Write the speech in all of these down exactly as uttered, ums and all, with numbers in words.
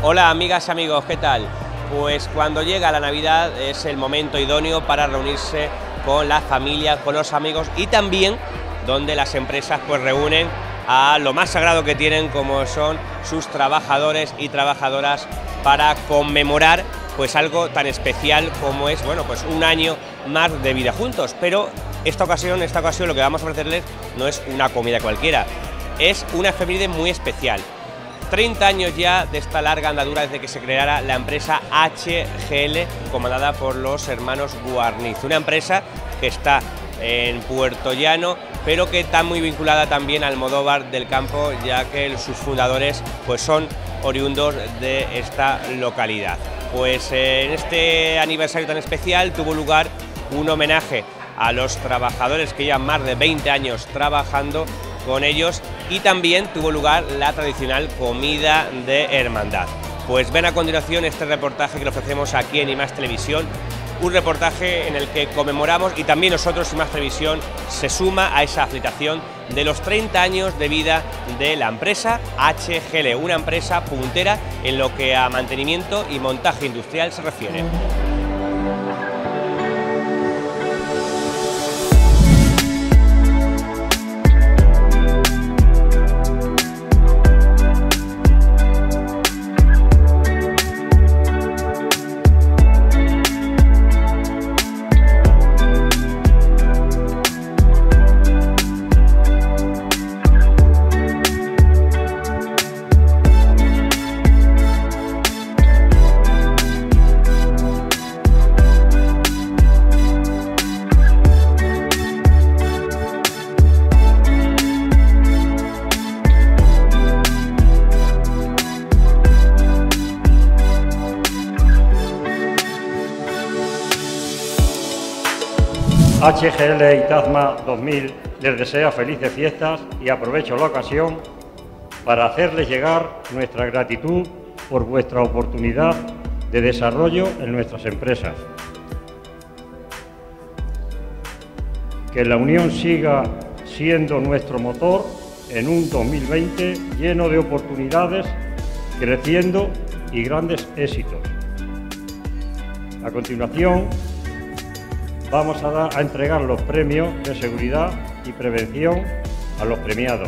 Hola amigas y amigos, ¿qué tal? Pues cuando llega la Navidad es el momento idóneo para reunirse con la familia, con los amigos y también donde las empresas pues reúnen a lo más sagrado que tienen, como son sus trabajadores y trabajadoras, para conmemorar pues algo tan especial como es, bueno, pues un año más de vida juntos. Pero esta ocasión, esta ocasión lo que vamos a ofrecerles no es una comida cualquiera, es una efeméride muy especial. treinta años ya de esta larga andadura desde que se creara la empresa H G L, comandada por los hermanos Guarniz, una empresa que está en Puerto Llano, pero que está muy vinculada también al Almodóvar del Campo, ya que sus fundadores pues son oriundos de esta localidad. Pues eh, en este aniversario tan especial tuvo lugar un homenaje a los trabajadores que llevan más de veinte años trabajando con ellos, y también tuvo lugar la tradicional comida de hermandad. Pues ven a continuación este reportaje que le ofrecemos aquí en I Más Televisión, un reportaje en el que conmemoramos, y también nosotros, I Más Televisión se suma a esa felicitación de los treinta años de vida de la empresa H G L, una empresa puntera en lo que a mantenimiento y montaje industrial se refiere. H G L Itazma dos mil les desea felices fiestas y aprovecho la ocasión para hacerles llegar nuestra gratitud por vuestra oportunidad de desarrollo en nuestras empresas. Que la unión siga siendo nuestro motor en un dos mil veinte lleno de oportunidades, creciendo y grandes éxitos. A continuación, vamos a, dar, a entregar los premios de seguridad y prevención a los premiados.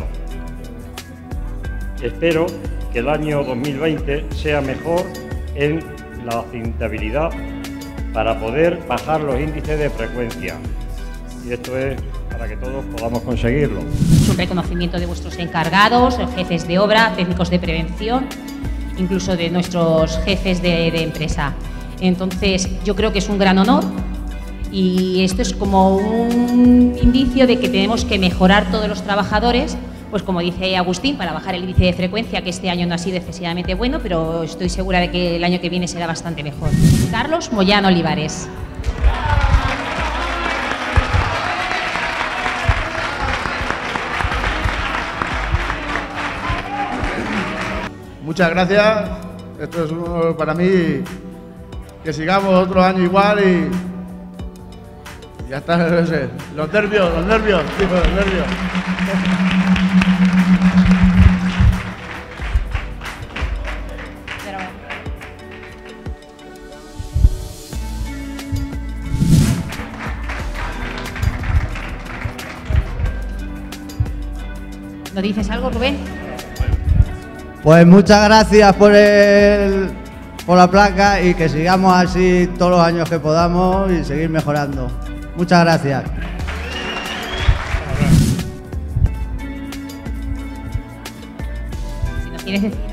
Espero que el año dos mil veinte sea mejor en la accidentabilidad para poder bajar los índices de frecuencia. Y esto es para que todos podamos conseguirlo. Es un reconocimiento de vuestros encargados, jefes de obra, técnicos de prevención, incluso de nuestros jefes de, de empresa. Entonces, yo creo que es un gran honor. Y esto es como un indicio de que tenemos que mejorar todos los trabajadores, pues como dice Agustín, para bajar el índice de frecuencia, que este año no ha sido excesivamente bueno, pero estoy segura de que el año que viene será bastante mejor. Carlos Moyano Olivares. Muchas gracias. Esto es uno, para mí, que sigamos otro año igual y ya está, no sé, los nervios, los nervios, tío, los nervios. ¿No dices algo, Rubén? Pues muchas gracias por el, por la placa, y que sigamos así todos los años que podamos y seguir mejorando. Muchas gracias. Si nos quieres decir.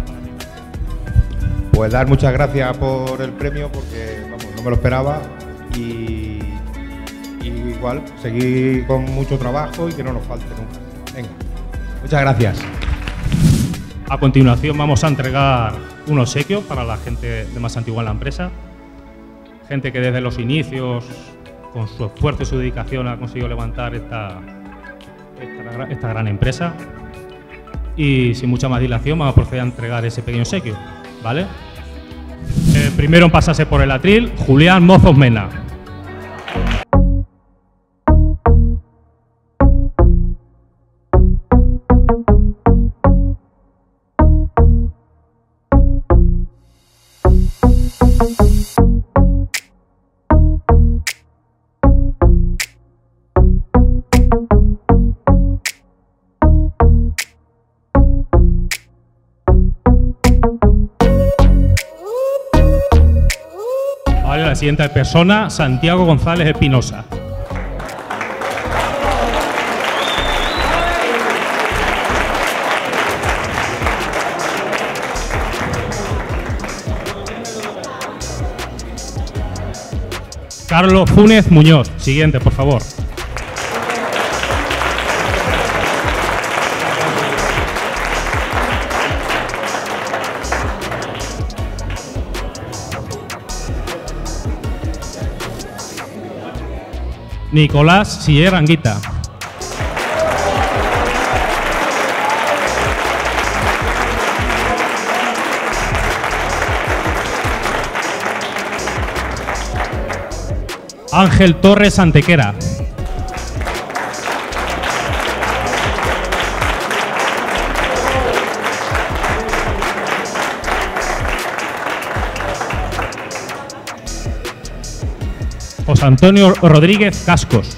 Pues dar muchas gracias por el premio, porque vamos, no me lo esperaba, y, y igual seguir con mucho trabajo y que no nos falte nunca. Venga, muchas gracias. A continuación vamos a entregar un obsequio para la gente de más antigua en la empresa, gente que desde los inicios, con su esfuerzo y su dedicación, ha conseguido levantar esta, esta, esta gran empresa. Y sin mucha más dilación vamos a proceder a entregar ese pequeño obsequio, ¿vale? Eh, primero en pasarse por el atril, Julián Mozos Mena. la siguiente persona, Santiago González Espinosa. Carlos Funes Muñoz. Siguiente, por favor. Nicolás Siller Anguita. Ángel Torres Antequera. José Antonio Rodríguez Cascos.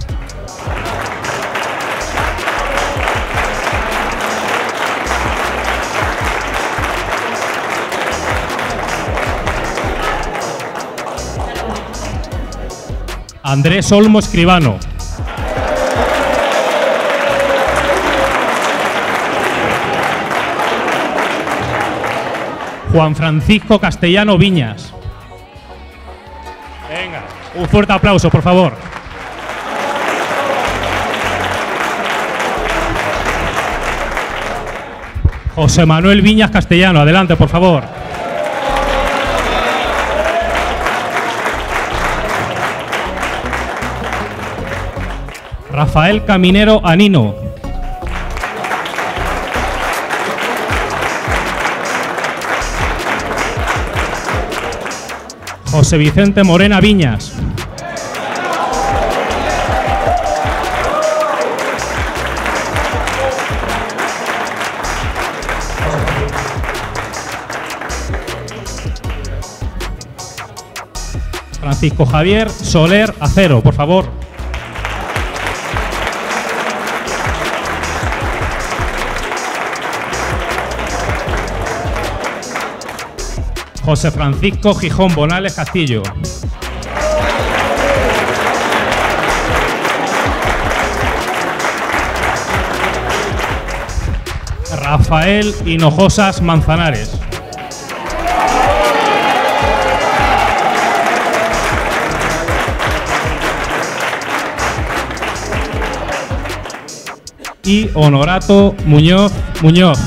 Andrés Olmo Escribano. Juan Francisco Castellano Viñas. Venga, un fuerte aplauso, por favor. José Manuel Viñas Castellano, adelante, por favor. Rafael Caminero Anino. José Vicente Morena Viñas. Francisco Javier Soler Acero, por favor. José Francisco Gijón Bonales Castillo. Rafael Hinojosas Manzanares. Y Honorato Muñoz Muñoz.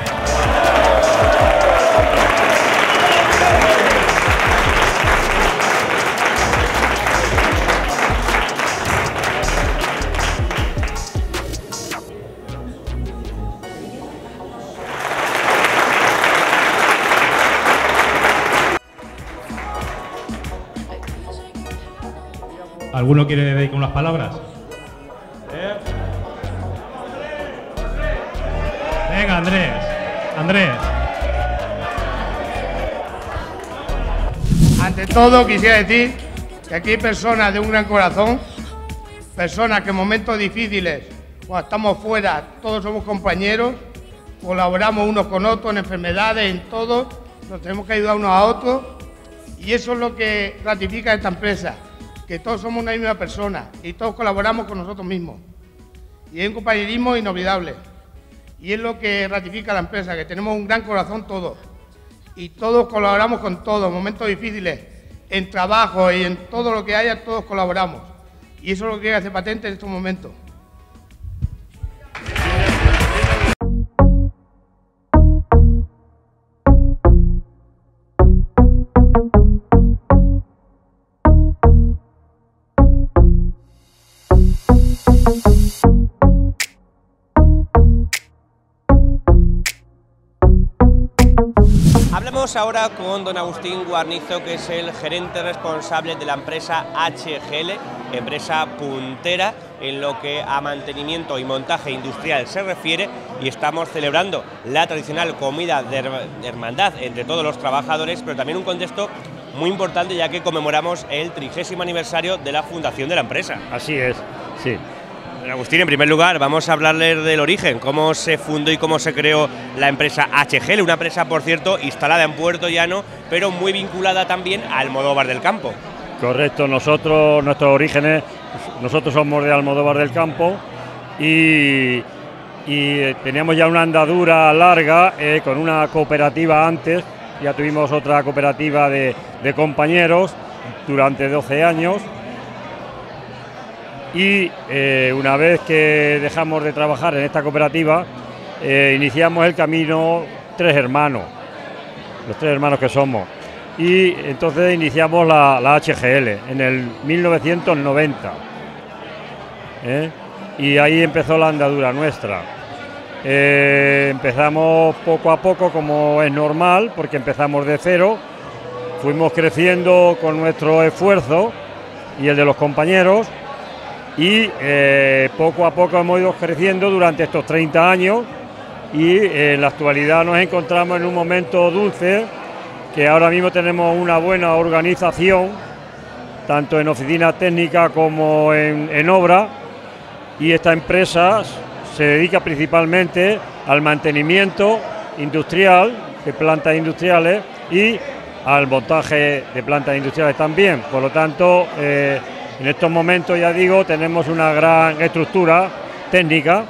¿Alguno quiere dedicar unas palabras? ¿Eh? Venga, Andrés. Andrés. Ante todo, quisiera decir que aquí hay personas de un gran corazón, personas que en momentos difíciles, cuando estamos fuera, todos somos compañeros, colaboramos unos con otros en enfermedades, en todo, nos tenemos que ayudar unos a otros, y eso es lo que ratifica esta empresa, que todos somos una misma persona y todos colaboramos con nosotros mismos. Y es un compañerismo inolvidable. Y es lo que ratifica la empresa, que tenemos un gran corazón todos. Y todos colaboramos con todos, en momentos difíciles, en trabajo y en todo lo que haya, todos colaboramos. Y eso es lo que hace patente en estos momentos. Hablamos ahora con don Agustín Guarnizo, que es el gerente responsable de la empresa H G L, empresa puntera en lo que a mantenimiento y montaje industrial se refiere, y estamos celebrando la tradicional comida de hermandad entre todos los trabajadores, pero también un contexto muy importante, ya que conmemoramos el trigésimo aniversario de la fundación de la empresa. Así es, sí. Don Agustín, en primer lugar, vamos a hablarles del origen, cómo se fundó y cómo se creó la empresa H G L, una empresa, por cierto, instalada en Puerto Llano, pero muy vinculada también al Almodóvar del Campo. Correcto, nosotros, nuestros orígenes, nosotros somos de Almodóvar del Campo y, y teníamos ya una andadura larga eh, con una cooperativa antes, ya tuvimos otra cooperativa de, de compañeros durante doce años y eh, una vez que dejamos de trabajar en esta cooperativa, eh, iniciamos el camino tres hermanos, los tres hermanos que somos. Y entonces iniciamos la, la H G L en el mil novecientos noventa, ¿eh? Y ahí empezó la andadura nuestra. Eh, empezamos poco a poco, como es normal, porque empezamos de cero, fuimos creciendo con nuestro esfuerzo y el de los compañeros, y eh, poco a poco hemos ido creciendo durante estos treinta años, y eh, en la actualidad nos encontramos en un momento dulce, que ahora mismo tenemos una buena organización, tanto en oficina técnica como en, en obra, y esta empresa se dedica principalmente al mantenimiento industrial de plantas industriales y al montaje de plantas industriales también. Por lo tanto, eh, en estos momentos, ya digo, tenemos una gran estructura técnica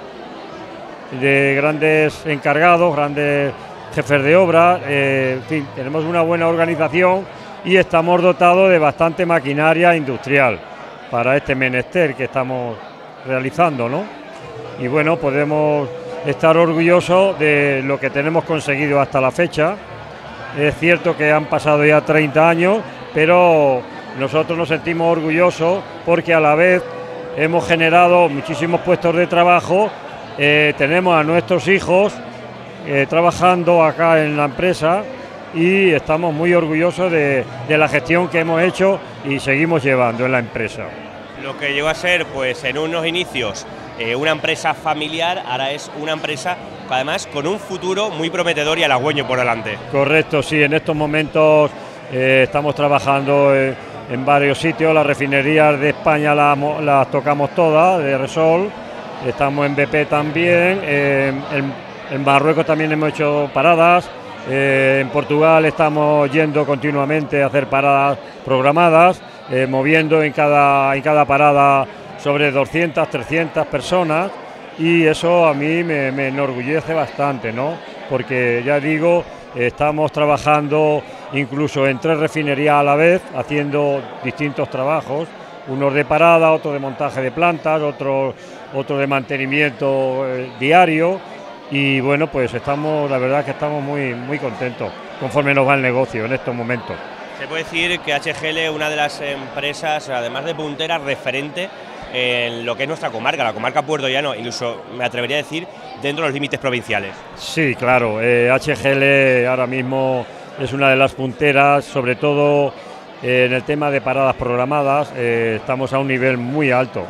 de grandes encargados, grandes jefes de obra, eh, en fin, tenemos una buena organización y estamos dotados de bastante maquinaria industrial para este menester que estamos realizando, ¿no? Y bueno, podemos estar orgullosos de lo que tenemos conseguido hasta la fecha. Es cierto que han pasado ya treinta años, pero nosotros nos sentimos orgullosos porque a la vez hemos generado muchísimos puestos de trabajo, eh, tenemos a nuestros hijos Eh, trabajando acá en la empresa y estamos muy orgullosos de, de la gestión que hemos hecho y seguimos llevando en la empresa. Lo que llegó a ser, pues en unos inicios, eh, una empresa familiar, ahora es una empresa además con un futuro muy prometedor y halagüeño por delante. Correcto, sí, en estos momentos eh, estamos trabajando eh, en varios sitios, las refinerías de España las, las tocamos todas, de Repsol, estamos en B P también, eh, en En Marruecos también hemos hecho paradas, eh, en Portugal estamos yendo continuamente a hacer paradas programadas, eh, moviendo en cada, en cada parada sobre doscientas, trescientas personas, y eso a mí me, me enorgullece bastante, ¿no? Porque ya digo, estamos trabajando incluso en tres refinerías a la vez, haciendo distintos trabajos, unos de parada, otros de montaje de plantas, otros otro de mantenimiento eh, diario. Y bueno, pues estamos, la verdad que estamos muy, muy contentos conforme nos va el negocio en estos momentos. Se puede decir que H G L es una de las empresas, además de puntera, referente en lo que es nuestra comarca, la comarca Puerto Llano, incluso me atrevería a decir dentro de los límites provinciales. Sí, claro, eh, H G L ahora mismo es una de las punteras, sobre todo eh, en el tema de paradas programadas, eh, estamos a un nivel muy alto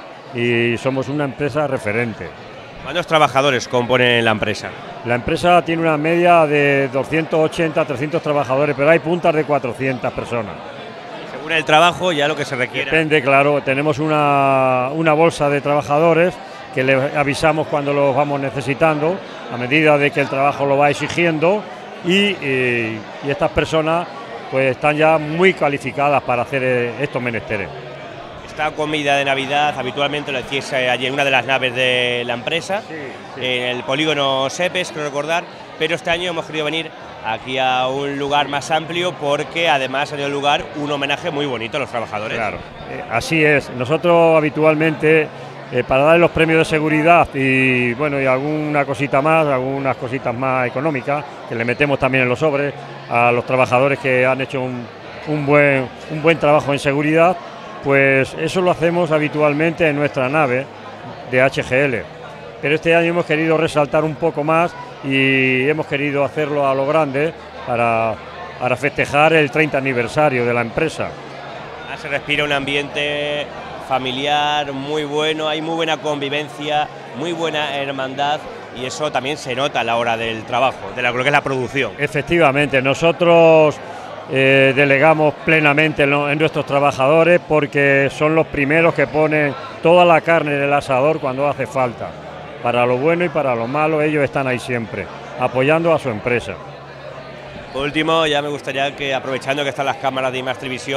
y somos una empresa referente. ¿Cuántos trabajadores componen la empresa? La empresa tiene una media de doscientos ochenta, trescientos trabajadores, pero hay puntas de cuatrocientas personas. Según el trabajo, ya lo que se requiere. Depende, claro, tenemos una, una bolsa de trabajadores que les avisamos cuando los vamos necesitando, a medida de que el trabajo lo va exigiendo, y, y, y estas personas pues están ya muy calificadas para hacer estos menesteres. Esta comida de Navidad, habitualmente lo decís allí en una de las naves de la empresa, sí, sí. en el polígono Sepes, creo recordar, pero este año hemos querido venir aquí a un lugar más amplio porque además ha tenido lugar un homenaje muy bonito a los trabajadores. Claro, eh, así es. Nosotros habitualmente, eh, para darle los premios de seguridad y bueno y alguna cosita más, algunas cositas más económicas, que le metemos también en los sobres a los trabajadores que han hecho un, un, buen, un buen trabajo en seguridad, pues eso lo hacemos habitualmente en nuestra nave de H G L. Pero este año hemos querido resaltar un poco más y hemos querido hacerlo a lo grande para, para festejar el treinta aniversario de la empresa. Ah, se respira un ambiente familiar muy bueno, hay muy buena convivencia, muy buena hermandad y eso también se nota a la hora del trabajo, de lo que es la producción. Efectivamente, nosotros eh, delegamos plenamente en, lo, en nuestros trabajadores porque son los primeros que ponen toda la carne en el asador cuando hace falta. Para lo bueno y para lo malo ellos están ahí siempre, apoyando a su empresa. Por último, ya me gustaría que, aprovechando que están las cámaras de Imax Televisión,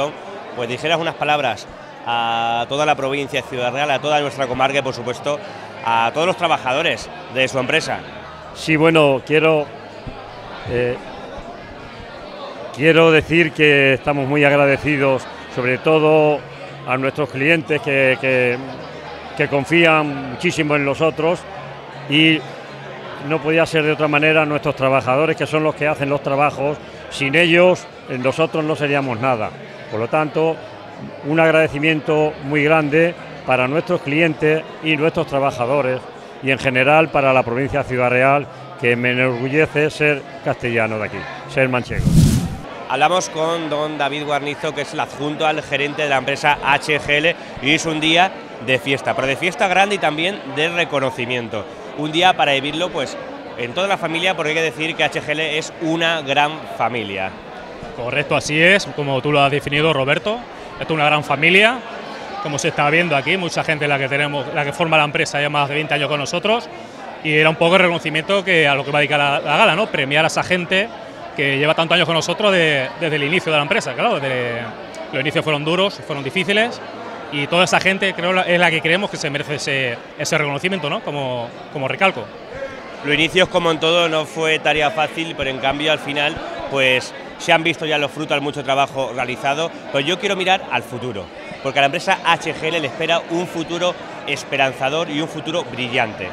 pues dijeras unas palabras a toda la provincia de Ciudad Real, a toda nuestra comarca y por supuesto a todos los trabajadores de su empresa. Sí, bueno, quiero, eh, quiero decir que estamos muy agradecidos, sobre todo a nuestros clientes que, que, que confían muchísimo en nosotros, y no podía ser de otra manera nuestros trabajadores, que son los que hacen los trabajos. Sin ellos nosotros no seríamos nada. Por lo tanto, un agradecimiento muy grande para nuestros clientes y nuestros trabajadores, y en general para la provincia de Ciudad Real, que me enorgullece ser castellano de aquí, ser manchego. Hablamos con don David Guarnizo, que es el adjunto al gerente de la empresa H G L, y es un día de fiesta, pero de fiesta grande y también de reconocimiento. Un día para vivirlo pues en toda la familia, porque hay que decir que H G L es una gran familia. Correcto, así es, como tú lo has definido, Roberto. Esto es una gran familia, como se está viendo aquí, mucha gente la que tenemos, la que forma la empresa ya más de veinte años con nosotros, y era un poco el reconocimiento que a lo que va a dedicar la, la gala, ¿no? Premiar a esa gente que lleva tantos años con nosotros de, desde el inicio de la empresa. Claro, desde, los inicios fueron duros, fueron difíciles, y toda esa gente creo es la que creemos que se merece ese, ese reconocimiento, ¿no? Como, como recalco. Los inicios, como en todo, no fue tarea fácil, pero en cambio al final pues se han visto ya los frutos de mucho trabajo realizado. Pues yo quiero mirar al futuro, porque a la empresa H G L le espera un futuro esperanzador y un futuro brillante.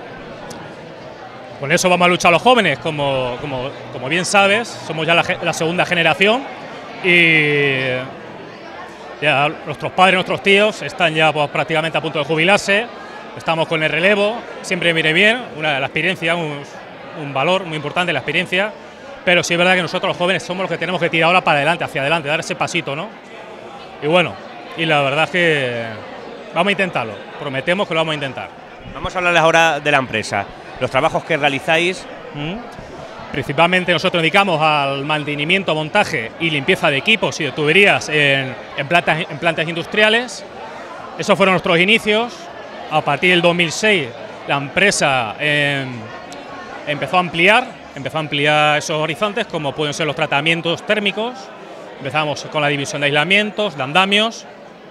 Con eso vamos a luchar los jóvenes, como, como, como bien sabes, somos ya la, la segunda generación, y ya nuestros padres, nuestros tíos están ya pues, prácticamente a punto de jubilarse. Estamos con el relevo, siempre mire bien, una, la experiencia, un, un valor muy importante, la experiencia, pero sí es verdad que nosotros los jóvenes somos los que tenemos que tirar ahora para adelante, hacia adelante, dar ese pasito, ¿no? Y bueno, y la verdad es que vamos a intentarlo, prometemos que lo vamos a intentar. Vamos a hablarles ahora de la empresa, los trabajos que realizáis. ¿Mm? Principalmente nosotros dedicamos al mantenimiento, montaje y limpieza de equipos y de tuberías en, en, plantas, en plantas industriales. Esos fueron nuestros inicios. A partir del dos mil seis la empresa eh, empezó a ampliar, empezó a ampliar esos horizontes, como pueden ser los tratamientos térmicos. Empezamos con la división de aislamientos, de andamios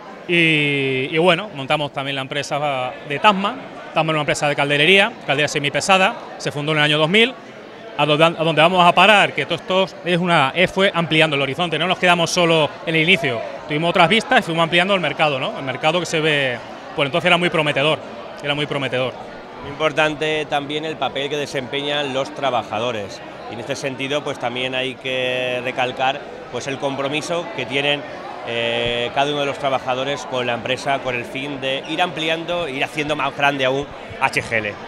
y, y bueno, montamos también la empresa de Tasma. Tasma es una empresa de calderería, caldera semipesada, se fundó en el año dos mil. A donde, a donde vamos a parar, que todo esto es una, fue ampliando el horizonte, no nos quedamos solo en el inicio, tuvimos otras vistas y fuimos ampliando el mercado, ¿no? El mercado que se ve, pues entonces era muy prometedor, era muy prometedor. Muy importante también el papel que desempeñan los trabajadores, y en este sentido pues también hay que recalcar pues el compromiso que tienen eh, cada uno de los trabajadores con la empresa, con el fin de ir ampliando, ir haciendo más grande aún H G L.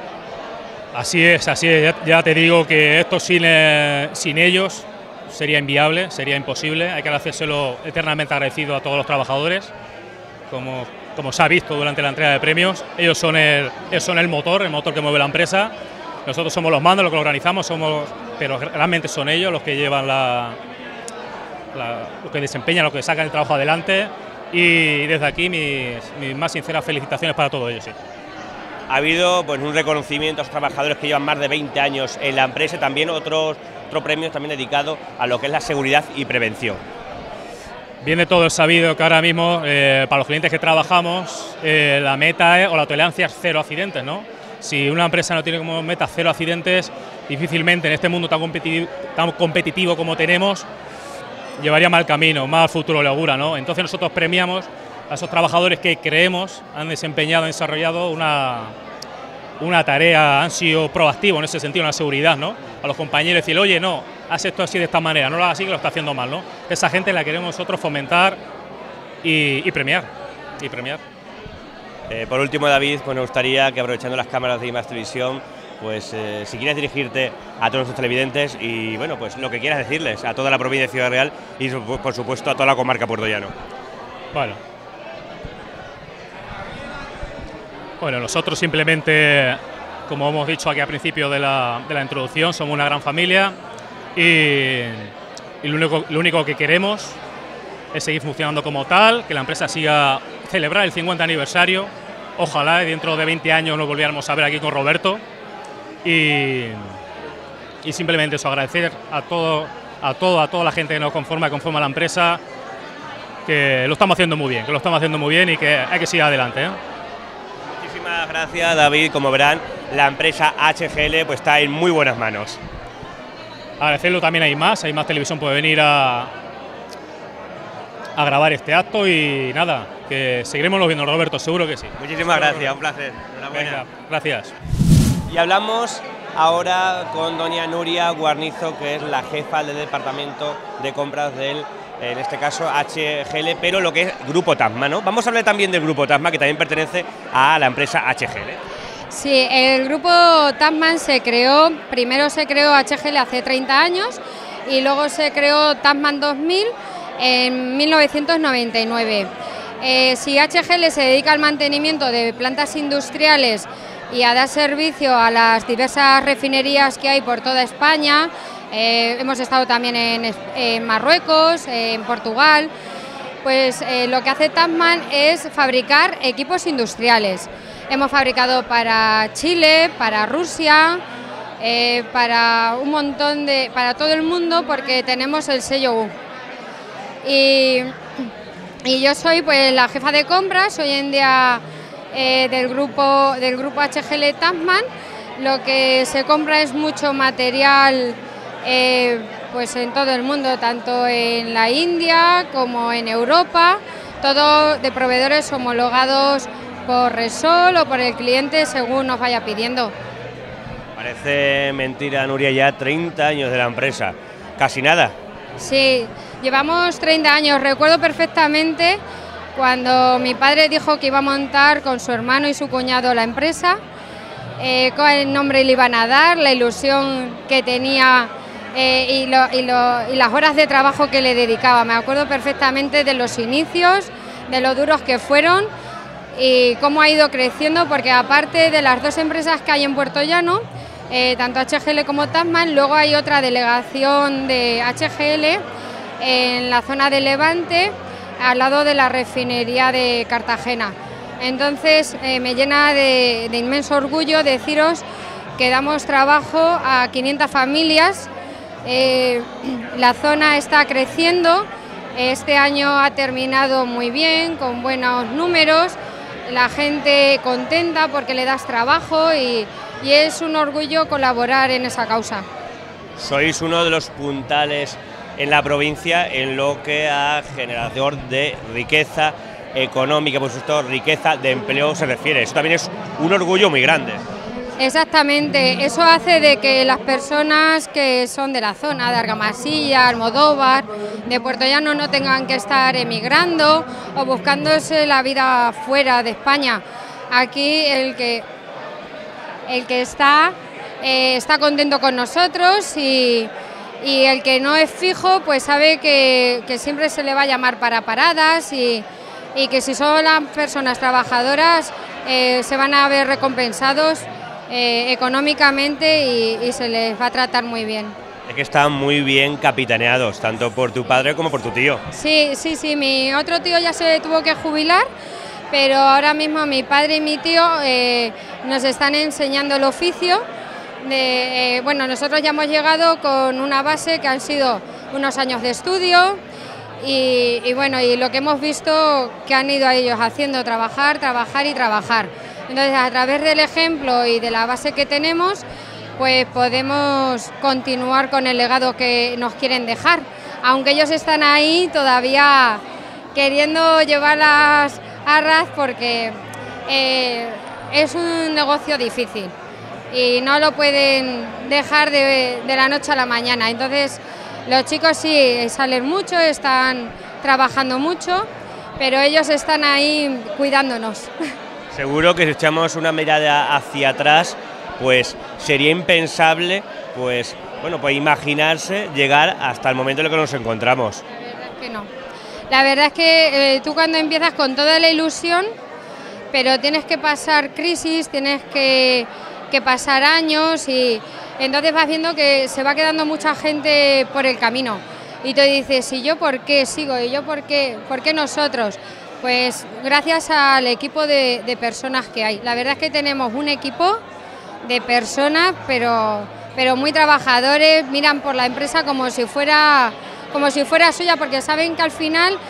Así es, así es. Ya, ya te digo que esto sin, eh, sin ellos sería inviable, sería imposible. Hay que hacérselo eternamente agradecido a todos los trabajadores, como, como se ha visto durante la entrega de premios. Ellos son, el, ellos son el motor, el motor que mueve la empresa. Nosotros somos los mandos, los que lo organizamos, somos, pero realmente son ellos los que llevan la, la, los que desempeñan, los que sacan el trabajo adelante. Y desde aquí mis, mis más sinceras felicitaciones para todos ellos. Sí. Ha habido pues, un reconocimiento a los trabajadores que llevan más de veinte años en la empresa, también otros, otros premios también dedicados a lo que es la seguridad y prevención. Bien de todo es sabido que ahora mismo, eh, para los clientes que trabajamos, eh, la meta es, o la tolerancia es cero accidentes, ¿no? Si una empresa no tiene como meta cero accidentes, difícilmente en este mundo tan competitivo, tan competitivo como tenemos, llevaría mal camino, mal futuro le augura, ¿no? Entonces nosotros premiamos a esos trabajadores que creemos han desempeñado, han desarrollado una, una tarea, han sido proactivos en ese sentido, en la seguridad, ¿no? A los compañeros decir, oye, no, haz esto así de esta manera, no lo hagas así que lo está haciendo mal, ¿no? Esa gente la queremos nosotros fomentar y, y premiar, y premiar. Eh, por último, David, pues nos gustaría que, aprovechando las cámaras de IMAX Televisión, pues eh, si quieres dirigirte a todos los televidentes y, bueno, pues lo que quieras decirles a toda la provincia de Ciudad Real y, por supuesto, a toda la comarca puertollano. Bueno. Bueno, nosotros simplemente, como hemos dicho aquí al principio de la, de la introducción, somos una gran familia y, y lo, único, lo único que queremos es seguir funcionando como tal, que la empresa siga celebrar el cincuenta aniversario, ojalá dentro de veinte años nos volviéramos a ver aquí con Roberto y, y simplemente eso, agradecer a todo, a todo, a toda la gente que nos conforma, conforma la empresa, que lo estamos haciendo muy bien, que lo estamos haciendo muy bien y que hay que seguir adelante, ¿eh? Muchísimas gracias, David. Como verán, la empresa H G L pues está en muy buenas manos. Agradecerlo, también hay más, hay más televisión, puede venir a, a grabar este acto y nada, que seguiremos viendo, Roberto, seguro que sí. Muchísimas gracias, un placer. Enhorabuena. Venga, gracias. Y hablamos ahora con doña Nuria Guarnizo, que es la jefa del departamento de compras del, en este caso, H G L, pero lo que es Grupo Tasma, ¿no? Vamos a hablar también del Grupo Tasma, que también pertenece a la empresa H G L. Sí, el grupo Tasman se creó, primero se creó H G L hace treinta años y luego se creó Tasman dos mil en mil novecientos noventa y nueve. Eh, si H G L se dedica al mantenimiento de plantas industriales y a dar servicio a las diversas refinerías que hay por toda España, eh, hemos estado también en, en Marruecos, eh, en Portugal, pues eh, lo que hace Tasman es fabricar equipos industriales. Hemos fabricado para Chile, para Rusia, eh, para un montón de, para todo el mundo, porque tenemos el sello U. Y, y yo soy pues la jefa de compras hoy en día eh, del grupo del grupo H G L Tasman. Lo que se compra es mucho material eh, pues en todo el mundo, tanto en la India como en Europa, todo de proveedores homologados por Resol o por el cliente según nos vaya pidiendo. Parece mentira, Nuria, ya treinta años de la empresa, casi nada. Sí, llevamos treinta años, recuerdo perfectamente cuando mi padre dijo que iba a montar con su hermano y su cuñado la empresa, eh, con el nombre le iban a dar, la ilusión que tenía eh, y, lo, y, lo, y las horas de trabajo que le dedicaba. Me acuerdo perfectamente de los inicios, de lo duros que fueron y cómo ha ido creciendo, porque aparte de las dos empresas que hay en Puerto Llano, eh, tanto H G L como Tasman, luego hay otra delegación de H G L en la zona de Levante, al lado de la refinería de Cartagena. Entonces eh, me llena de, de inmenso orgullo deciros que damos trabajo a quinientas familias, eh, la zona está creciendo, este año ha terminado muy bien, con buenos números, la gente contenta porque le das trabajo y, y es un orgullo colaborar en esa causa. Sois uno de los puntales en la provincia en lo que a generación de riqueza económica, por supuesto, riqueza de empleo se refiere. Eso también es un orgullo muy grande. Exactamente, eso hace de que las personas que son de la zona de Argamasilla, Almodóvar, de Puerto Llano no tengan que estar emigrando o buscándose la vida fuera de España. Aquí el que, el que está, eh, está contento con nosotros y, y el que no es fijo pues sabe que, que siempre se le va a llamar para paradas y, y que si son las personas trabajadoras eh, se van a ver recompensados Eh, económicamente y, y se les va a tratar muy bien. Es que están muy bien capitaneados, tanto por tu padre como por tu tío. Sí, sí, sí, mi otro tío ya se tuvo que jubilar, pero ahora mismo mi padre y mi tío eh, nos están enseñando el oficio. De, eh, bueno, nosotros ya hemos llegado con una base que han sido unos años de estudio y, y bueno, y lo que hemos visto que han ido ellos haciendo, trabajar, trabajar y trabajar. Entonces, a través del ejemplo y de la base que tenemos, pues podemos continuar con el legado que nos quieren dejar, aunque ellos están ahí todavía queriendo llevar las arras porque eh, es un negocio difícil y no lo pueden dejar de, de la noche a la mañana. Entonces, los chicos sí salen mucho, están trabajando mucho, pero ellos están ahí cuidándonos. Seguro que si echamos una mirada hacia atrás, pues sería impensable, pues bueno, pues imaginarse llegar hasta el momento en el que nos encontramos. La verdad es que no. La verdad es que eh, tú cuando empiezas con toda la ilusión, pero tienes que pasar crisis, tienes que, que pasar años y entonces vas viendo que se va quedando mucha gente por el camino. Y tú dices, ¿y yo por qué sigo? ¿Y yo por qué? ¿Por qué nosotros? Pues gracias al equipo de, de personas que hay. La verdad es que tenemos un equipo de personas, pero, pero muy trabajadores, miran por la empresa como si fuera, como si fuera suya, porque saben que al final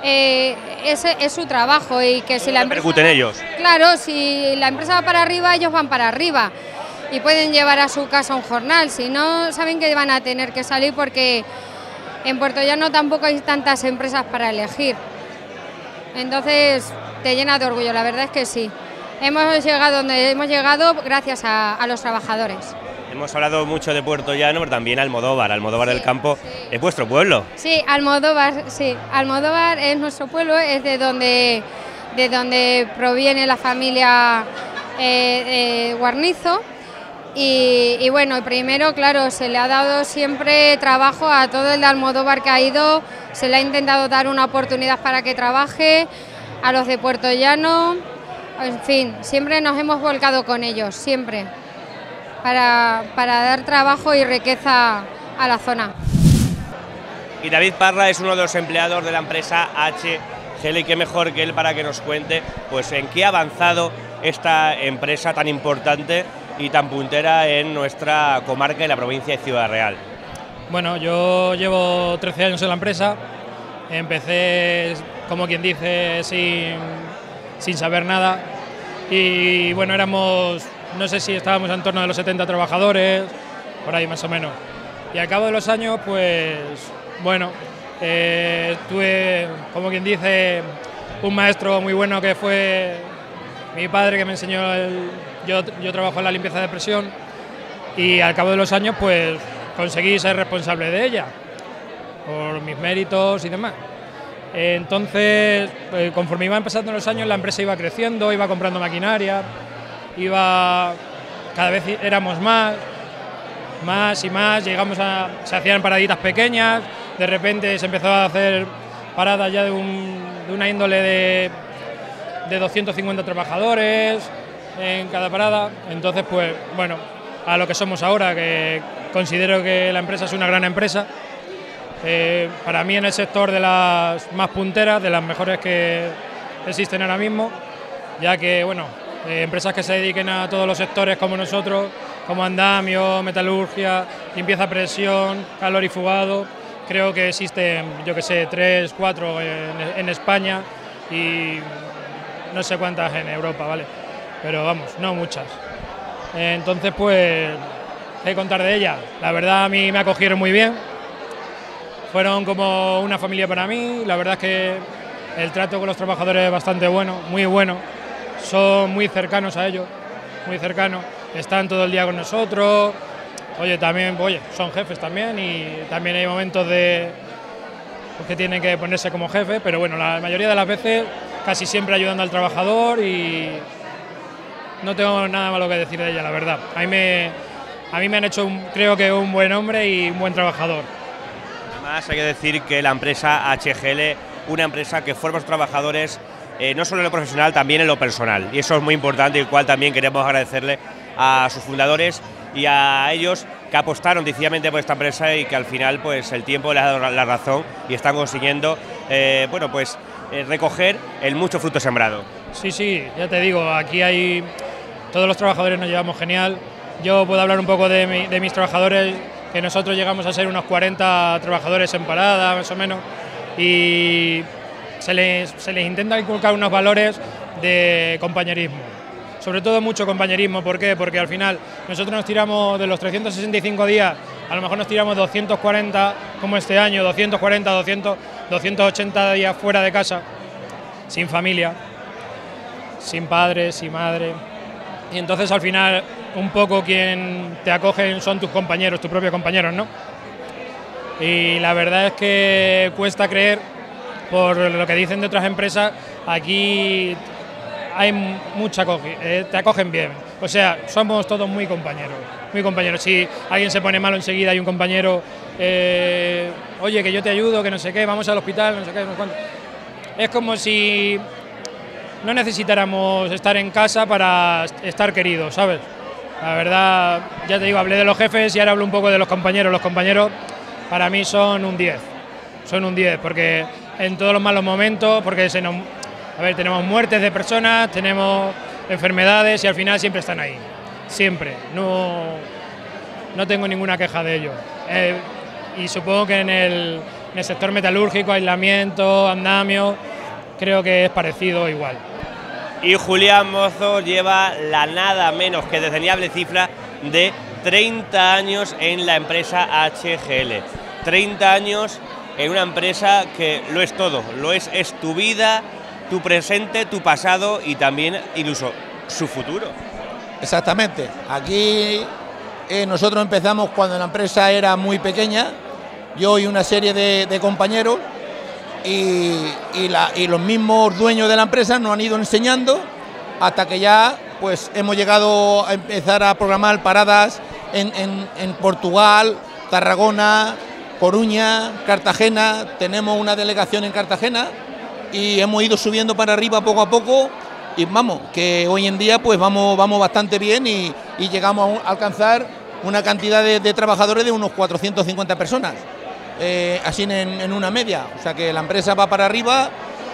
eh, ese es su trabajo y que si la empresa... repercuten ellos. Claro, si la empresa va para arriba, ellos van para arriba y pueden llevar a su casa un jornal, si no saben que van a tener que salir porque en Puerto Llano tampoco hay tantas empresas para elegir. Entonces te llena de orgullo, la verdad es que sí. Hemos llegado donde hemos llegado gracias a, a los trabajadores. Hemos hablado mucho de Puerto Llano, pero también Almodóvar, Almodóvar Sí, del Campo, sí. es vuestro pueblo. Sí, Almodóvar, sí. Almodóvar es nuestro pueblo, es de donde, de donde proviene la familia eh, eh, Guarnizo. Y, y bueno, primero, claro, se le ha dado siempre trabajo a todo el de Almodóvar que ha ido, se le ha intentado dar una oportunidad para que trabaje, a los de Puerto Llano, en fin, siempre nos hemos volcado con ellos, siempre, para, para dar trabajo y riqueza a la zona. Y David Parra es uno de los empleados de la empresa H G L, y qué mejor que él para que nos cuente pues en qué ha avanzado esta empresa tan importante y tan puntera en nuestra comarca y la provincia de Ciudad Real. Bueno, yo llevo trece años en la empresa, empecé, como quien dice, sin, sin saber nada y bueno, éramos, no sé si estábamos en torno a los setenta trabajadores, por ahí más o menos. Y al cabo de los años, pues, bueno, eh, tuve, como quien dice, un maestro muy bueno que fue mi padre, que me enseñó, el, yo, yo trabajo en la limpieza de presión y al cabo de los años, pues, conseguí ser responsable de ella, por mis méritos y demás. Entonces, pues, conforme iban pasando los años, la empresa iba creciendo, iba comprando maquinaria, iba, cada vez éramos más, más y más, llegamos a, se hacían paraditas pequeñas, de repente se empezó a hacer paradas ya de, un, de una índole de, de doscientos cincuenta trabajadores en cada parada. Entonces, pues, bueno, a lo que somos ahora, que considero que la empresa es una gran empresa, eh, para mí en el sector de las más punteras, de las mejores que existen ahora mismo, ya que, bueno, eh, empresas que se dediquen a todos los sectores como nosotros, como andamio, metalurgia, limpieza a presión, calorifugado, creo que existen, yo que sé, tres, cuatro en, en España y no sé cuántas en Europa, ¿vale? Pero vamos, no muchas. Entonces, pues, ¿qué contar de ella? La verdad, a mí me acogieron muy bien, fueron como una familia para mí, la verdad es que el trato con los trabajadores es bastante bueno, muy bueno, son muy cercanos a ellos, muy cercanos, están todo el día con nosotros, oye, también, oye, son jefes también y también hay momentos de pues, que tienen que ponerse como jefe, pero bueno, la mayoría de las veces casi siempre ayudando al trabajador y no tengo nada malo que decir de ella, la verdad. A mí me, a mí me han hecho, un, creo que un buen hombre y un buen trabajador. Además, hay que decir que la empresa H G L, una empresa que forma a los trabajadores eh, no solo en lo profesional, también en lo personal. Y eso es muy importante, y cual también queremos agradecerle a sus fundadores y a ellos que apostaron decididamente por esta empresa y que al final pues el tiempo les ha dado la razón y están consiguiendo eh, bueno, pues, eh, recoger el mucho fruto sembrado. Sí, sí, ya te digo, aquí hay... Todos los trabajadores nos llevamos genial. Yo puedo hablar un poco de, mi, de mis trabajadores, que nosotros llegamos a ser unos cuarenta trabajadores en parada, más o menos, y se les, se les intenta inculcar unos valores de compañerismo. Sobre todo mucho compañerismo, ¿por qué? Porque al final nosotros nos tiramos de los trescientos sesenta y cinco días, a lo mejor nos tiramos doscientos cuarenta, como este año, doscientos cuarenta, doscientos, doscientos ochenta días fuera de casa, sin familia, sin padres, sin madre. Y entonces al final un poco quien te acogen son tus compañeros, tus propios compañeros, ¿no? Y la verdad es que cuesta creer, por lo que dicen de otras empresas, aquí hay mucha acogida, eh, te acogen bien. O sea, somos todos muy compañeros, muy compañeros. Si alguien se pone malo enseguida hay un compañero, eh, oye, que yo te ayudo, que no sé qué, vamos al hospital, no sé qué, no sé cuánto. Es como si no necesitáramos estar en casa para estar queridos, ¿sabes? La verdad, ya te digo, hablé de los jefes y ahora hablo un poco de los compañeros. Los compañeros para mí son un diez, son un diez, porque en todos los malos momentos, porque se nos, a ver, tenemos muertes de personas, tenemos enfermedades y al final siempre están ahí, siempre, no, no tengo ninguna queja de ello. Eh, y supongo que en el, En el sector metalúrgico, aislamiento, andamio, creo que es parecido igual. Y Julián Mozo lleva la nada menos que desdeñable cifra de treinta años en la empresa H G L. treinta años en una empresa que lo es todo, lo es, es tu vida, tu presente, tu pasado y también incluso su futuro. Exactamente. Aquí eh, nosotros empezamos cuando la empresa era muy pequeña, yo y una serie de, de compañeros, y, y, la, y los mismos dueños de la empresa nos han ido enseñando hasta que ya pues hemos llegado a empezar a programar paradas en, en, en Portugal, Tarragona, Coruña, Cartagena. Tenemos una delegación en Cartagena y hemos ido subiendo para arriba poco a poco, y vamos, que hoy en día pues vamos, vamos bastante bien y, y llegamos a alcanzar una cantidad de, de trabajadores de unos cuatrocientas cincuenta personas, eh, así en, en una media. O sea que la empresa va para arriba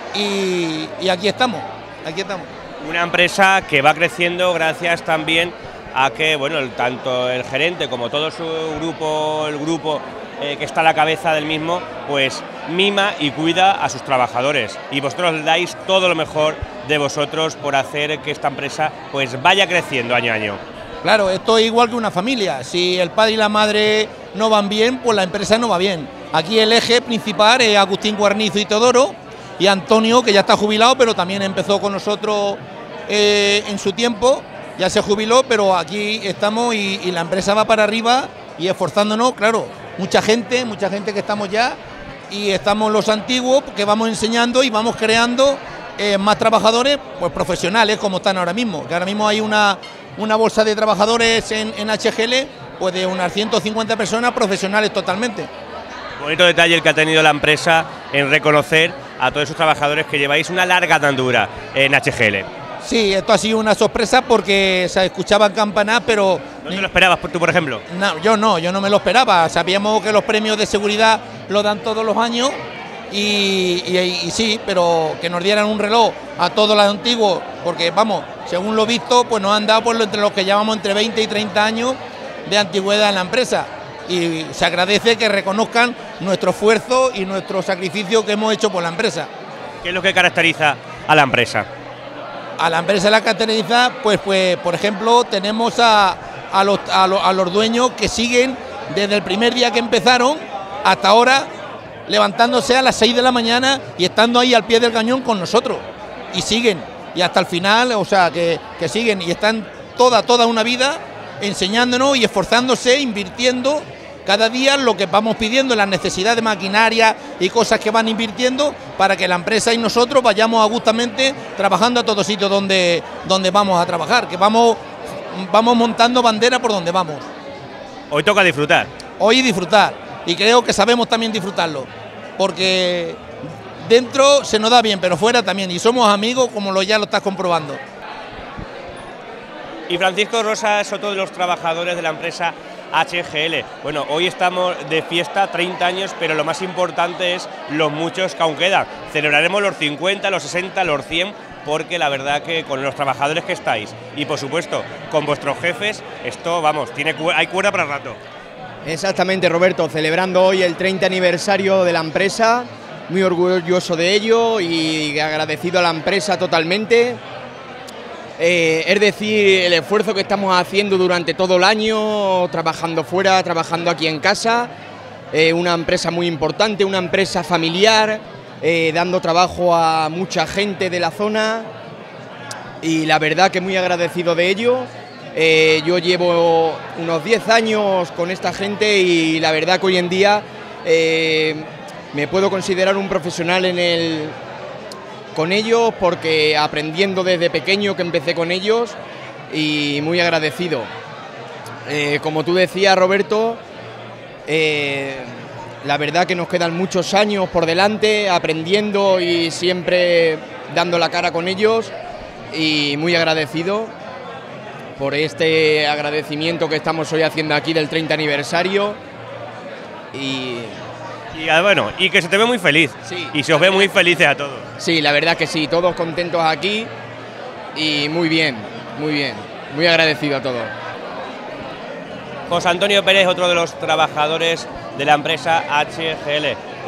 y, y aquí estamos, aquí estamos. Una empresa que va creciendo gracias también a que, bueno, el, tanto el gerente como todo su grupo, el grupo eh, que está a la cabeza del mismo, pues mima y cuida a sus trabajadores. Y vosotros le dais todo lo mejor de vosotros por hacer que esta empresa pues vaya creciendo año a año. Claro, esto es igual que una familia. Si el padre y la madre no van bien, pues la empresa no va bien. Aquí el eje principal es Agustín Guarnizo y Teodoro, y Antonio, que ya está jubilado, pero también empezó con nosotros eh, en su tiempo, ya se jubiló, pero aquí estamos y, y la empresa va para arriba y esforzándonos, claro, mucha gente, mucha gente que estamos ya, y estamos los antiguos que vamos enseñando y vamos creando eh, más trabajadores pues profesionales como están ahora mismo, que ahora mismo hay una, una bolsa de trabajadores en, en H G L pues de unas ciento cincuenta personas profesionales totalmente. Bonito detalle el que ha tenido la empresa en reconocer a todos esos trabajadores que lleváis una larga andadura en H G L. Sí, esto ha sido una sorpresa porque se escuchaban campanas, pero... ¿No te lo esperabas tú, por ejemplo? No, yo no, yo no me lo esperaba. Sabíamos que los premios de seguridad lo dan todos los años y, y, y sí, pero que nos dieran un reloj a todos los antiguos, porque vamos, según lo visto, pues nos han dado por entre los que llevamos entre veinte y treinta años de antigüedad en la empresa. Y se agradece que reconozcan nuestro esfuerzo y nuestro sacrificio que hemos hecho por la empresa. ¿Qué es lo que caracteriza a la empresa? A la empresa la caracteriza, pues, pues por ejemplo, tenemos a, a, los, a, los, a los dueños que siguen desde el primer día que empezaron hasta ahora, levantándose a las seis de la mañana y estando ahí al pie del cañón con nosotros. Y siguen, y hasta el final, o sea, que, que siguen y están toda, toda una vida enseñándonos y esforzándose, invirtiendo cada día lo que vamos pidiendo, las necesidades de maquinaria y cosas que van invirtiendo para que la empresa y nosotros vayamos agustamente trabajando a todos sitios donde, donde vamos a trabajar, que vamos, vamos montando bandera por donde vamos. Hoy toca disfrutar. Hoy disfrutar, y creo que sabemos también disfrutarlo, porque dentro se nos da bien, pero fuera también, y somos amigos como lo ya lo estás comprobando. Y Francisco Rosa es otro de los trabajadores de la empresa H G L. Bueno, hoy estamos de fiesta, treinta años, pero lo más importante es los muchos que aún quedan. Celebraremos los cincuenta, los sesenta, los cien, porque la verdad que con los trabajadores que estáis y por supuesto con vuestros jefes, esto, vamos, tiene, hay cuerda para rato. Exactamente, Roberto, celebrando hoy el treinta aniversario de la empresa, muy orgulloso de ello y agradecido a la empresa totalmente. Eh, es decir, el esfuerzo que estamos haciendo durante todo el año, trabajando fuera, trabajando aquí en casa, eh, una empresa muy importante, una empresa familiar, eh, dando trabajo a mucha gente de la zona y la verdad que muy agradecido de ello. Eh, yo llevo unos diez años con esta gente y la verdad que hoy en día eh, me puedo considerar un profesional en el... con ellos, porque aprendiendo desde pequeño que empecé con ellos y muy agradecido. Eh, como tú decías, Roberto, eh, la verdad que nos quedan muchos años por delante aprendiendo y siempre dando la cara con ellos y muy agradecido por este agradecimiento que estamos hoy haciendo aquí del treinta aniversario y... Y bueno, y que se te ve muy feliz, sí, y se os ve muy felices a todos. Sí, la verdad que sí, todos contentos aquí y muy bien, muy bien, muy agradecido a todos. José Antonio Pérez, otro de los trabajadores de la empresa H G L.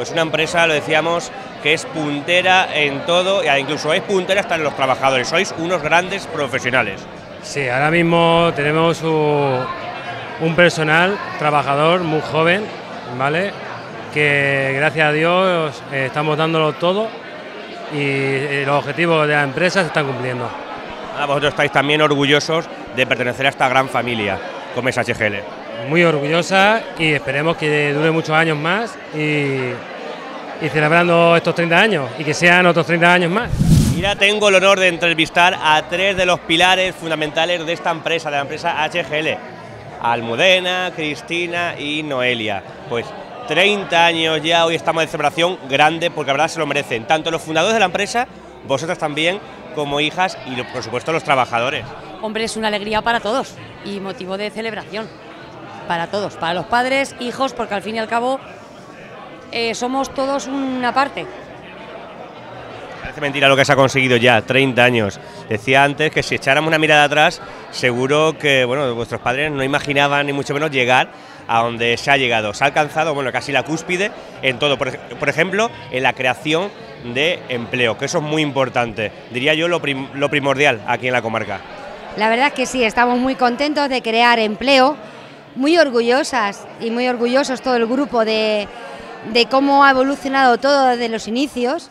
pues una empresa, lo decíamos, que es puntera en todo, e incluso es puntera hasta en los trabajadores. Sois unos grandes profesionales. Sí, ahora mismo tenemos un, un personal trabajador muy joven, ¿vale? Que gracias a Dios eh, estamos dándolo todo y eh, los objetivos de la empresa se están cumpliendo. Ah, vosotros estáis también orgullosos de pertenecer a esta gran familia como es H G L. Muy orgullosa y esperemos que dure muchos años más y, y celebrando estos treinta años y que sean otros treinta años más. Mira, tengo el honor de entrevistar a tres de los pilares fundamentales de esta empresa, de la empresa H G L. Almudena, Cristina y Noelia. Pues treinta años ya, hoy estamos de celebración grande porque la verdad se lo merecen. Tanto los fundadores de la empresa, vosotras también, como hijas y por supuesto los trabajadores. Hombre, es una alegría para todos y motivo de celebración. Para todos, para los padres, hijos, porque al fin y al cabo eh, somos todos una parte. Parece mentira lo que se ha conseguido ya, treinta años. Decía antes que si echáramos una mirada atrás, seguro que bueno, vuestros padres no imaginaban ni mucho menos llegar a donde se ha llegado. Se ha alcanzado bueno, casi la cúspide en todo, por, por ejemplo, en la creación de empleo, que eso es muy importante, diría yo lo, prim, lo primordial aquí en la comarca. La verdad es que sí, estamos muy contentos de crear empleo, muy orgullosas y muy orgullosos todo el grupo de, de cómo ha evolucionado todo desde los inicios.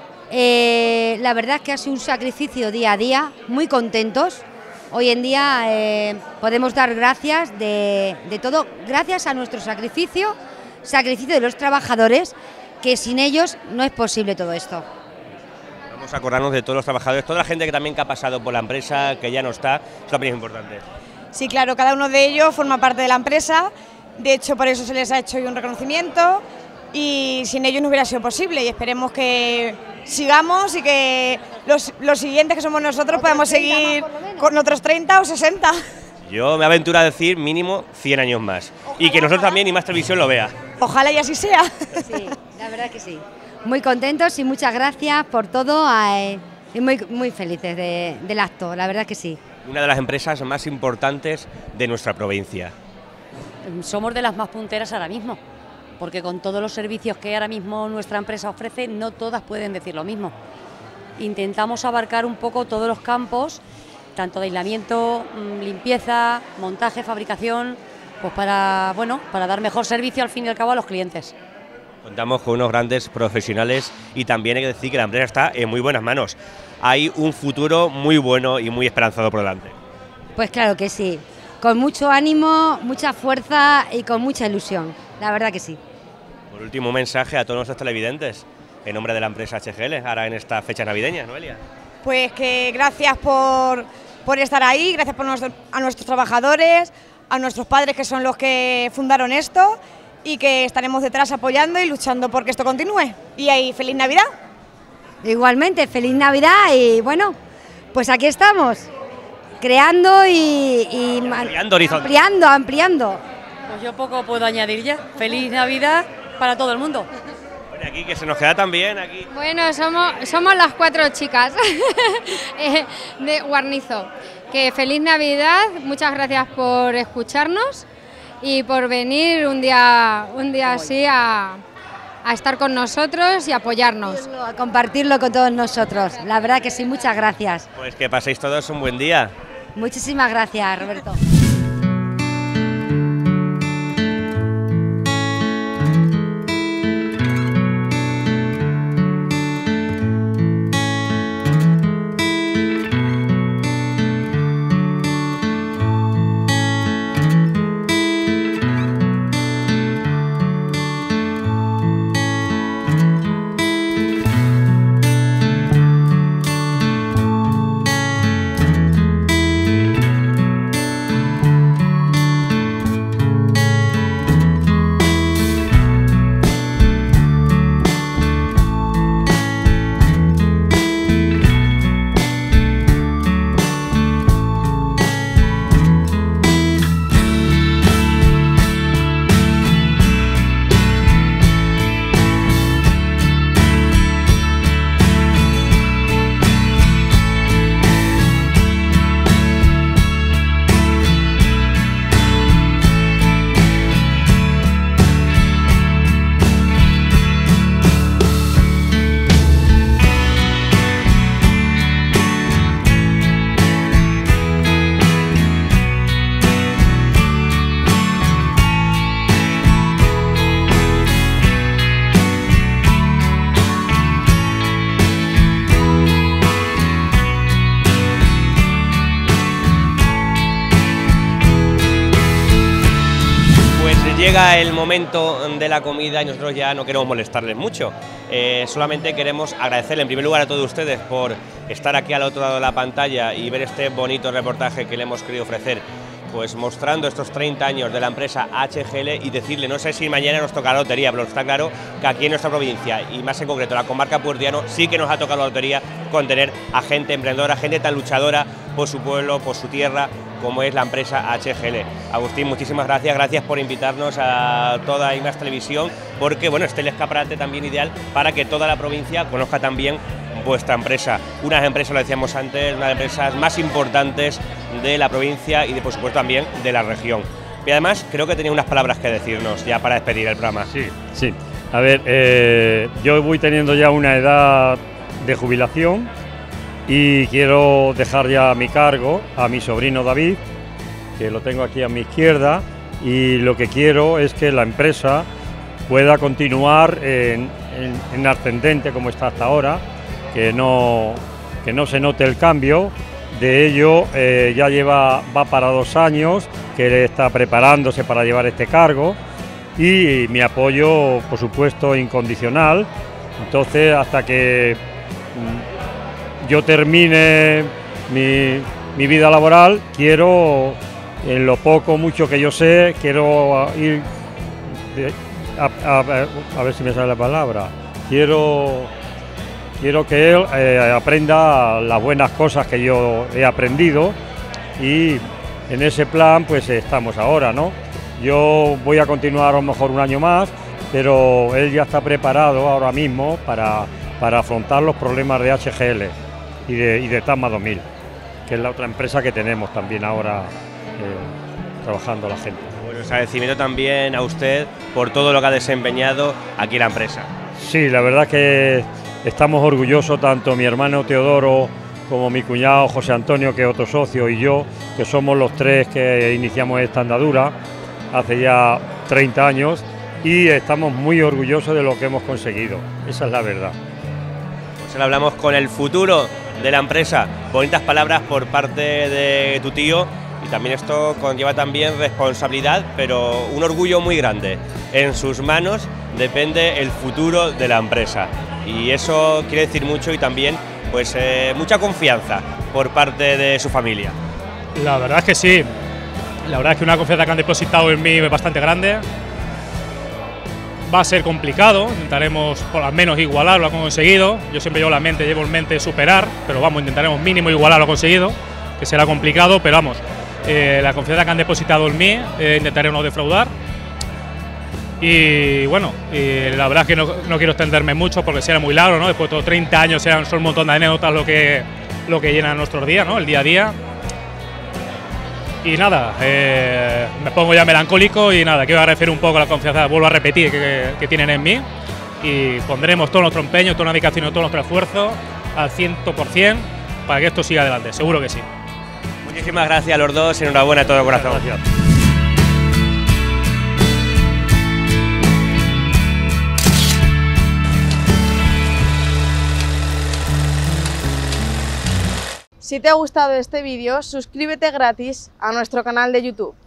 Eh, la verdad es que ha sido un sacrificio día a día, muy contentos. Hoy en día eh, podemos dar gracias de, de todo, gracias a nuestro sacrificio, sacrificio de los trabajadores, que sin ellos no es posible todo esto. Vamos a acordarnos de todos los trabajadores, toda la gente que también que ha pasado por la empresa, que ya no está, es lo más importante. Sí, claro, cada uno de ellos forma parte de la empresa, de hecho por eso se les ha hecho hoy un reconocimiento y sin ellos no hubiera sido posible y esperemos que sigamos y que los, los siguientes que somos nosotros podamos seguir con otros treinta o sesenta. Yo me aventuro a decir mínimo cien años más. Ojalá, y que nosotros ojalá. También y más televisión lo vea. Ojalá y así sea. Sí, la verdad que sí. Muy contentos y muchas gracias por todo eh, y muy, muy felices de, del acto, la verdad que sí. Una de las empresas más importantes de nuestra provincia. Somos de las más punteras ahora mismo, porque con todos los servicios que ahora mismo nuestra empresa ofrece, no todas pueden decir lo mismo. Intentamos abarcar un poco todos los campos, tanto de aislamiento, limpieza, montaje, fabricación, pues para, bueno, para dar mejor servicio al fin y al cabo a los clientes. Contamos con unos grandes profesionales y también hay que decir que la empresa está en muy buenas manos. Hay un futuro muy bueno y muy esperanzado por delante. Pues claro que sí, con mucho ánimo, mucha fuerza y con mucha ilusión, la verdad que sí. Por último, un mensaje a todos nuestros televidentes, en nombre de la empresa H G L, ahora en esta fecha navideña, Noelia. Pues que gracias por, por estar ahí, gracias por nuestro, a nuestros trabajadores, a nuestros padres que son los que fundaron esto y que estaremos detrás apoyando y luchando porque esto continúe. Y ahí, ¡feliz Navidad! Igualmente, feliz Navidad y bueno, pues aquí estamos, creando y, y ampliando, ampliando, ampliando. Pues yo poco puedo añadir ya. Feliz Navidad para todo el mundo. Bueno, aquí que se nos queda también aquí. Bueno, somos, somos las cuatro chicas de Guarnizo. Que feliz Navidad, muchas gracias por escucharnos y por venir un día, un día así a... a estar con nosotros y apoyarnos. A compartirlo con todos nosotros. La verdad que sí, muchas gracias. Pues que paséis todos un buen día. Muchísimas gracias, Roberto. llega el momento de la comida y nosotros ya no queremos molestarles mucho. Eh, solamente queremos agradecerle en primer lugar a todos ustedes por estar aquí al otro lado de la pantalla y ver este bonito reportaje que le hemos querido ofrecer, pues mostrando estos treinta años de la empresa H G L y decirle, no sé si mañana nos toca la lotería, pero está claro que aquí en nuestra provincia y más en concreto la comarca puerdiano sí que nos ha tocado la lotería con tener a gente emprendedora, gente tan luchadora por su pueblo, por su tierra, como es la empresa H G L. Agustín, muchísimas gracias, gracias por invitarnos a toda I Más Televisión, porque bueno, este es el escaparate también ideal para que toda la provincia conozca también vuestra empresa. Unas empresas, lo decíamos antes, una de las empresas más importantes de la provincia y de, por supuesto también de la región. Y además creo que tenía unas palabras que decirnos ya para despedir el programa. Sí, sí. A ver, eh, yo voy teniendo ya una edad de jubilación y quiero dejar ya a mi cargo a mi sobrino David, que lo tengo aquí a mi izquierda, y lo que quiero es que la empresa pueda continuar en, en, en ascendente como está hasta ahora, que no, que no se note el cambio. De ello eh, ya lleva, va para dos años que él está preparándose para llevar este cargo y mi apoyo, por supuesto, incondicional. Entonces, hasta que yo termine mi, mi vida laboral, quiero, en lo poco o mucho que yo sé, quiero ir, de, a, a, a ver si me sale la palabra, quiero... Quiero que él eh, aprenda las buenas cosas que yo he aprendido y en ese plan pues estamos ahora, ¿no? Yo voy a continuar a lo mejor un año más, pero él ya está preparado ahora mismo para, para afrontar los problemas de H G L y de, y de Tasman dos mil, que es la otra empresa que tenemos también ahora eh, trabajando la gente. Bueno, agradecimiento también a usted por todo lo que ha desempeñado aquí en la empresa. Sí, la verdad que estamos orgullosos, tanto mi hermano Teodoro como mi cuñado José Antonio, que es otro socio, y yo, que somos los tres que iniciamos esta andadura hace ya treinta años, y estamos muy orgullosos de lo que hemos conseguido, esa es la verdad. Pues ahora hablamos con el futuro de la empresa, bonitas palabras por parte de tu tío, y también esto conlleva también responsabilidad, pero un orgullo muy grande. En sus manos depende el futuro de la empresa. Y eso quiere decir mucho y también pues eh, mucha confianza por parte de su familia. La verdad es que sí, la verdad es que una confianza que han depositado en mí es bastante grande. Va a ser complicado, intentaremos por lo menos igualar lo que han conseguido. Yo siempre llevo la mente, llevo en mente superar, pero vamos, intentaremos mínimo igualar lo conseguido, que será complicado, pero vamos, eh, la confianza que han depositado en mí, eh, intentaré no defraudar. Y bueno, y la verdad es que no, no quiero extenderme mucho porque será muy largo, ¿no? Después de treinta años serán, son un montón de anécdotas lo que, lo que llenan nuestros días, ¿no? El día a día. Y nada, eh, me pongo ya melancólico y nada, quiero agradecer un poco la confianza, vuelvo a repetir, que, que, que tienen en mí, y pondremos todo nuestro empeño, toda nuestra dedicación y todo nuestro esfuerzo al cien por cien para que esto siga adelante, seguro que sí. Muchísimas gracias a los dos, enhorabuena de todo corazón. Gracias. Si te ha gustado este vídeo, suscríbete gratis a nuestro canal de YouTube.